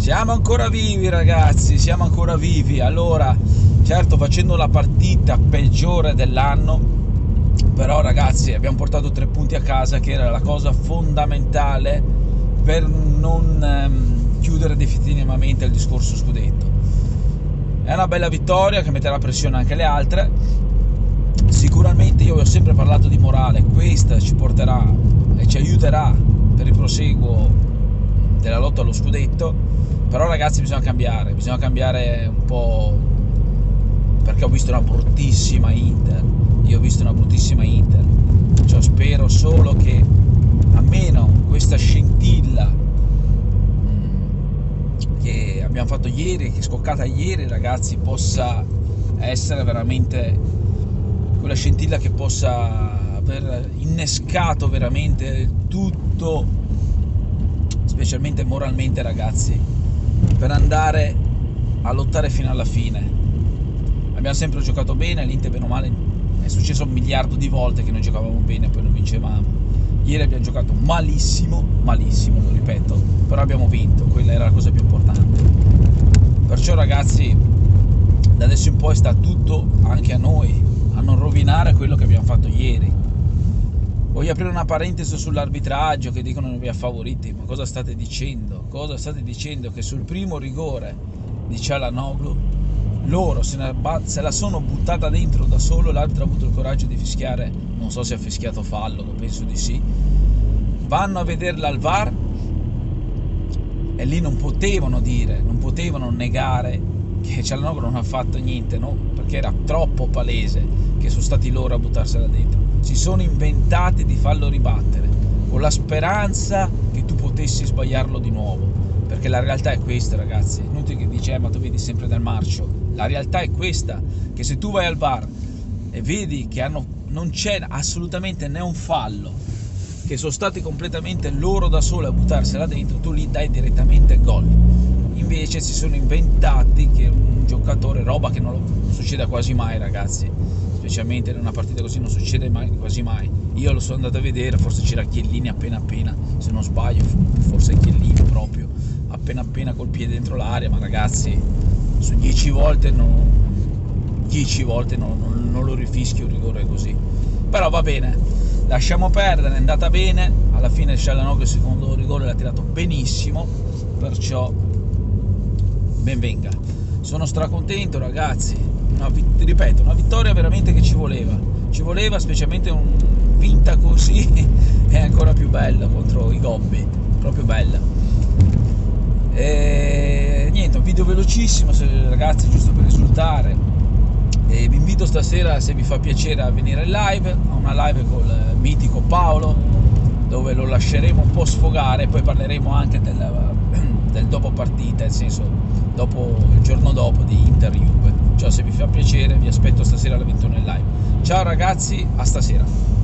Siamo ancora vivi ragazzi, siamo ancora vivi. Allora, certo facendo la partita peggiore dell'anno, però ragazzi abbiamo portato 3 punti a casa, che era la cosa fondamentale per non chiudere definitivamente il discorso scudetto. È una bella vittoria che metterà pressione anche le altre. Sicuramente io ho sempre parlato di morale, questa ci porterà e ci aiuterà per il proseguo della lotta allo scudetto. Però ragazzi bisogna cambiare un po', perché ho visto una bruttissima Inter, cioè, spero solo che almeno questa scintilla che abbiamo fatto ieri, che è scoccata ieri ragazzi, possa essere veramente quella scintilla che possa aver innescato veramente tutto, specialmente moralmente ragazzi, per andare a lottare fino alla fine. Abbiamo sempre giocato bene, l'Inter bene o male è successo 1 miliardo di volte che noi giocavamo bene e poi non vincevamo. Ieri abbiamo giocato malissimo, lo ripeto, però abbiamo vinto, quella era la cosa più importante. Perciò ragazzi, da adesso in poi sta tutto anche a noi, a non rovinare quello che abbiamo fatto ieri. Voglio aprire una parentesi sull'arbitraggio, che dicono non vi ha favoriti, ma cosa state dicendo? Che sul primo rigore di Çalhanoğlu loro se la sono buttata dentro da solo, l'arbitro ha avuto il coraggio di fischiare, non so se ha fischiato fallo, penso di sì, vanno a vederla al VAR e lì non potevano negare che Çalhanoğlu non ha fatto niente, no? Perché era troppo palese che sono stati loro a buttarsela dentro. Si sono inventati di farlo ribattere con la speranza che tu potessi sbagliarlo di nuovo, perché la realtà è questa ragazzi, inutile che dici ma tu vedi sempre del marcio, la realtà è questa, che se tu vai al VAR e vedi che non c'è assolutamente né un fallo, che sono stati completamente loro da soli a buttarsela dentro, tu lì dai direttamente gol. Invece si sono inventati che un giocatore, roba che non succede quasi mai ragazzi, specialmente in una partita così non succede quasi mai. Io lo sono andato a vedere, forse c'era Chiellini appena, se non sbaglio, forse Chiellini proprio, appena col piede dentro l'area, ma ragazzi, su 10 volte non lo rifischio un rigore così. Però va bene, lasciamo perdere, è andata bene, alla fine Çalhanoğlu il secondo rigore l'ha tirato benissimo, perciò ben venga. Sono stracontento ragazzi, ripeto, una vittoria veramente che ci voleva, specialmente vinta così è ancora più bella contro i Gobbi, proprio bella. E niente, un video velocissimo ragazzi, giusto per risultare, e vi invito stasera, se vi fa piacere, a venire in live, a una live col mitico Paolo, dove lo lasceremo un po' sfogare, poi parleremo anche del dopo partita, nel senso il giorno dopo di Inter Juve. Cioè, se vi fa piacere vi aspetto stasera alle 21 in live. Ciao ragazzi, a stasera.